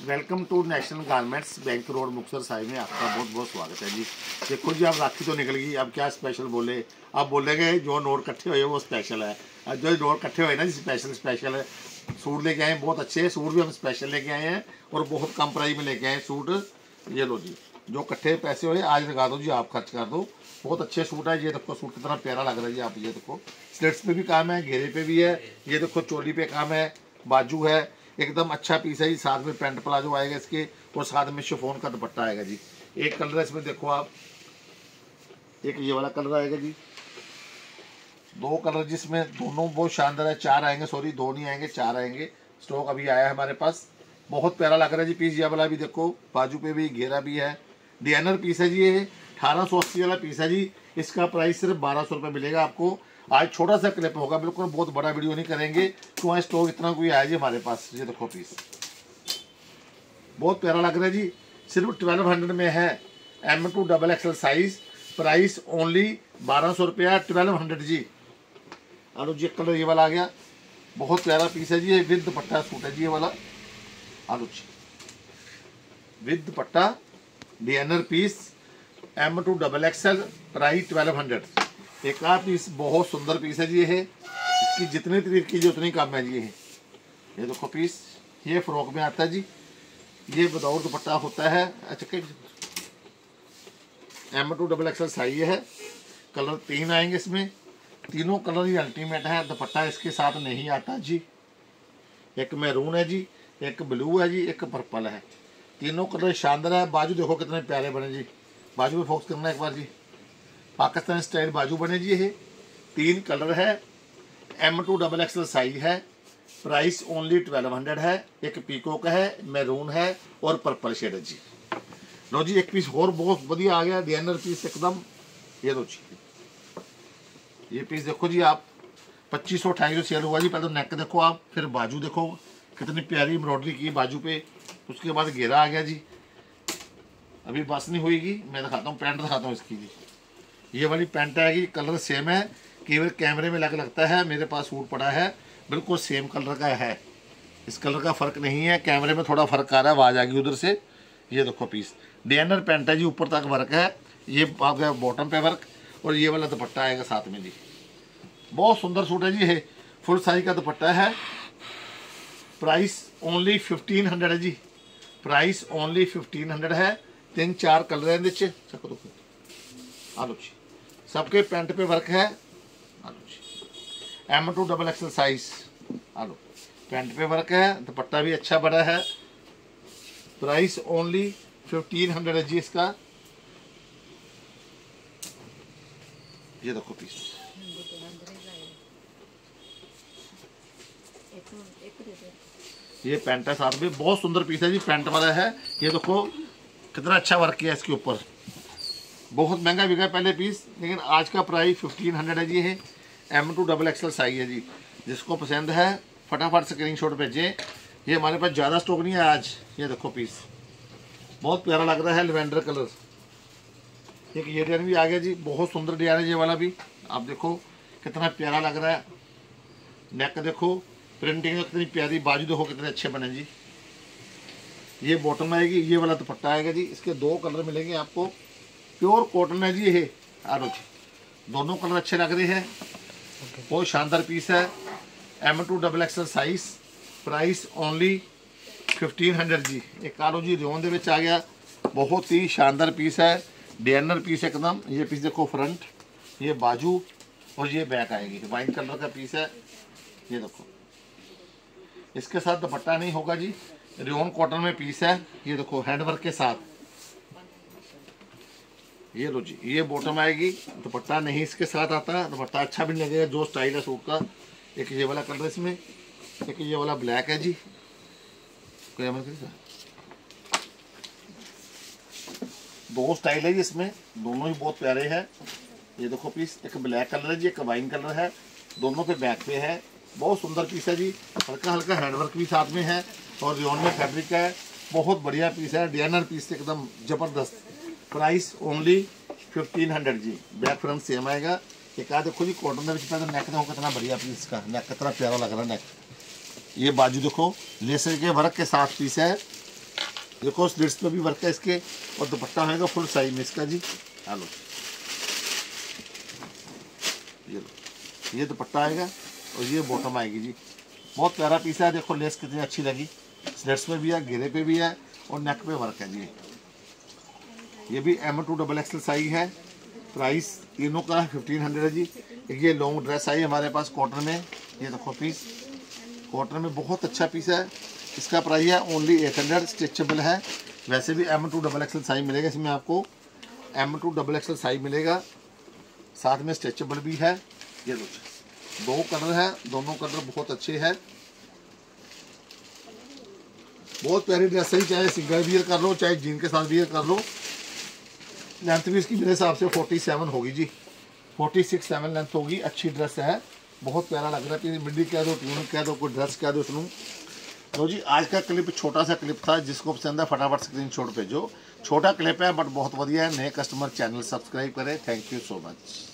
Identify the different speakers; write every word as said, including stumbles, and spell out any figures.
Speaker 1: Welcome to National Garments Bank Road Muktsar Sahib में आपका बहुत बहुत स्वागत है जी। देखो जी, अब राखी तो निकल गई, अब क्या स्पेशल बोले। आप बोलेंगे जो नोट इकट्ठे हुए वो स्पेशल है। अब जो नोट इकट्ठे हुए ना जी, स्पेशल स्पेशल है। सूट लेके आए हैं, बहुत अच्छे हैं सूट भी हम स्पेशल लेके आए हैं और बहुत कम प्राइस में लेके आए हैं सूट। ये लो जी, जो इकट्ठे पैसे हुए आज लगा दो जी, आप खर्च कर दो। बहुत अच्छे सूट है। ये देखो सूट कितना प्यारा लग रहा है जी। आप ये देखो स्लिट्स पे भी काम है, घेरे पे भी है। ये देखो चोली पे काम है, बाजू है, एकदम अच्छा पीस है जी। साथ में पैंट प्लाजो आएगा इसके और साथ में शिफॉन का दुपट्टा आएगा जी। एक कलर है इसमें, देखो आप, एक ये वाला कलर आएगा जी। दो कलर जिसमें दोनों बहुत शानदार है। चार आएंगे, सॉरी दो नहीं आएंगे, चार आएंगे। स्टॉक अभी आया है हमारे पास। बहुत प्यारा लग रहा है जी पीस। ये वाला भी देखो, बाजू पे भी घेरा भी है, डिजाइनर पीस है जी। ये अठारह सौ अस्सी वाला पीस है जी। इसका प्राइस सिर्फ बारह सौ रुपये मिलेगा आपको। आज छोटा सा क्लिप होगा, बिल्कुल बहुत बड़ा वीडियो नहीं करेंगे क्यों, स्टॉक इतना कोई आया जी हमारे पास। ये देखो पीस बहुत प्यारा लग रहा है जी। सिर्फ ट्वेल्व हंड्रेड में है, M to double XL size. Price only बारह सौ रुपया, ट्वेल्व हंड्रेड जी। आलू जी कलर ये वाला आ गया, बहुत प्यारा पीस है जी। ये विद दुपट्टा सूट है जी, ये वाला आलू जी with dupatta designer piece, M to double XL, price twelve hundred. एक आ पीस बहुत सुंदर पीस है जी। ये है इसकी जितनी तारीफ कीजिए उतनी कम है जी। ये है, ये देखो पीस, ये फ्रॉक में आता है जी। ये विदाउट दुपट्टा होता है। अच्छा, M to double XL size है। कलर तीन आएंगे इसमें, तीनों कलर ही अल्टीमेट है। दुपट्टा इसके साथ नहीं आता जी। एक मैरून है जी, एक ब्लू है जी, एक पर्पल है। तीनों कलर शानदार है। बाजू देखो कितने प्यारे बने जी। बाजू पे फोकस करना एक बार जी, पाकिस्तानी स्टाइल बाजू बने जी। ये तीन कलर है, M to double XL size है। प्राइस ओनली ट्वेल्व हंड्रेड है। एक पीकॉक है, मैरून है और पर्पल शेड है जी। लो जी, एक पीस और बहुत बढ़िया आ गया, डिजाइनर पीस एकदम। ये लो जी, ये पीस देखो जी आप, पच्चीस सौ अठाईस सौ सेल हुआ जी। पहले तो नेक देखो आप, फिर बाजू देखो कितनी प्यारी एम्ब्रॉयडरी की बाजू पे। उसके बाद घेरा आ गया जी। अभी बस नहीं हुईगी, मैं दिखाता हूँ पैंट दिखाता हूँ इसकी जी। ये वाली पैंट आएगी, कलर सेम है, केवल कैमरे में लग लगता है। मेरे पास सूट पड़ा है, बिल्कुल सेम कलर का है। इस कलर का फ़र्क नहीं है, कैमरे में थोड़ा फ़र्क आ रहा है, आवाज़ आ गई उधर से। ये देखो पीस डिजाइनर पैंट है जी, ऊपर तक वर्क है। ये आ गया बॉटम पे वर्क और ये वाला दुपट्टा आएगा साथ में जी। बहुत सुंदर सूट है जी। ये फुल साइज का दुपट्टा है। प्राइस ओनली फिफ्टीन हंड्रेड है जी। प्राइस ओनली फिफ्टीन हंड्रेड है। तीन चार कलर है नीचे, आलू जी सबके पैंट पे वर्क है। आलू जी M to double XL size, आलू पैंट पे वर्क है, दुपट्टा भी अच्छा बड़ा है। प्राइस ओनली फिफ्टीन हंड्रेड है जी इसका। ये देखो पीस, ये पैंट है साथ में, बहुत सुंदर पीस है जी, पैंट वाला है। ये देखो कितना अच्छा वर्क किया इसके ऊपर। बहुत महंगा बिका पहले पीस, लेकिन आज का प्राइस फिफ्टीन हंड्रेड है जी। है M to double XL size है जी। जिसको पसंद है फटाफट स्क्रीनशॉट भेजें। ये हमारे पास ज़्यादा स्टॉक नहीं है आज। ये देखो पीस बहुत प्यारा लग रहा है, लेवेंडर कलर। एक ये डिजाइन भी आ गया जी, बहुत सुंदर डिजाइन है ये वाला भी। आप देखो कितना प्यारा लग रहा है। नेक देखो, प्रिंटिंग कितनी प्यारी, बाजू देखो कितने अच्छे बने जी। ये बॉटम आएगी, ये वाला दुपट्टा आएगा जी। इसके दो कलर मिलेंगे आपको, प्योर कॉटन है जी। ये आरो जी दोनों कलर अच्छे लग रहे हैं, बहुत शानदार पीस है। M to double XL size, price only fifteen hundred जी। एक आरो जी रियोन दे विच आ गया, बहुत ही शानदार पीस है, डिजाइनर पीस एकदम। ये पीस देखो फ्रंट, ये बाजू और ये बैक आएगी, वाइन कलर का पीस है। ये देखो इसके साथ दुपट्टा नहीं होगा जी, रियोन कॉटन में पीस है। ये देखो हैंडवर्क के साथ। ये लो जी, ये बॉटम आएगी, दुपट्टा नहीं इसके साथ आता। दुपट्टा अच्छा भी नहीं लगेगा, जो स्टाइल है सूट का। एक ये वाला कलर इसमें, एक ये वाला ब्लैक है जी। कोई अमल करेगा, दो स्टाइल है जी इसमें, दोनों ही बहुत प्यारे हैं। ये देखो पीस, एक ब्लैक कलर है जी, एक वाइन कलर है, दोनों के बैक पे है। बहुत सुंदर पीस है जी। हल्का हल्का हैंडवर्क भी साथ में है और रियोन में फैब्रिक है। बहुत बढ़िया पीस है, डिजाइनर पीस एकदम जबरदस्त। प्राइस ओनली फिफ्टीन हंड्रेड जी। बैक फ्रंट सेम आएगा। एक आ देखो जी कॉटन के नेक देखो कितना बढ़िया पीस का, नेक कितना प्यारा लग रहा है नेक। ये बाजू देखो लेस के वर्क के साथ पीस है। देखो स्लिट्स में भी वर्क है इसके, और दुपट्टा होगा फुल साइज में इसका जी। हेलो, ये लो, ये दुपट्टा आएगा और ये बॉटम आएगी जी। बहुत प्यारा पीस है। देखो लेस कितनी अच्छी लगी, स्लिट्स में भी है, घेरे पे भी है और नेक पे वर्क है जी। ये भी M to double XL size है। प्राइस तीनों का फिफ्टीन हंड्रेड है जी। ये लॉन्ग ड्रेस आई हमारे पास कॉटन में, ये देखो पीस कॉटन में बहुत अच्छा पीस है। इसका प्राइस है ओनली एट हंड्रेड। स्ट्रेचेबल है। वैसे भी M to double XL size मिलेगा इसमें आपको, M to double XL size मिलेगा, साथ में स्ट्रेचेबल भी है। ये लो, दो कलर है, दोनों कलर बहुत अच्छे हैं। बहुत प्यारी ड्रेस है, चाहे सिंगल वियर कर लो चाहे जीन के साथ वियर कर लो। लेंथ भी इसकी मेरे हिसाब से फोर्टी सेवन होगी जी, फोर्टी सिक्स सेवन लेंथ होगी। अच्छी ड्रेस है, बहुत प्यारा लग रहा है। मिड्डी कह दो, ट्यूनिक कह दो, कोई ड्रेस कह दो इसमें। तो जी आज का क्लिप छोटा सा क्लिप था, जिसको पसंद है फटाफट स्क्रीनशॉट भेजो। छोटा क्लिप है बट बहुत बढ़िया है। नए कस्टमर चैनल सब्सक्राइब करें। Thank you so much.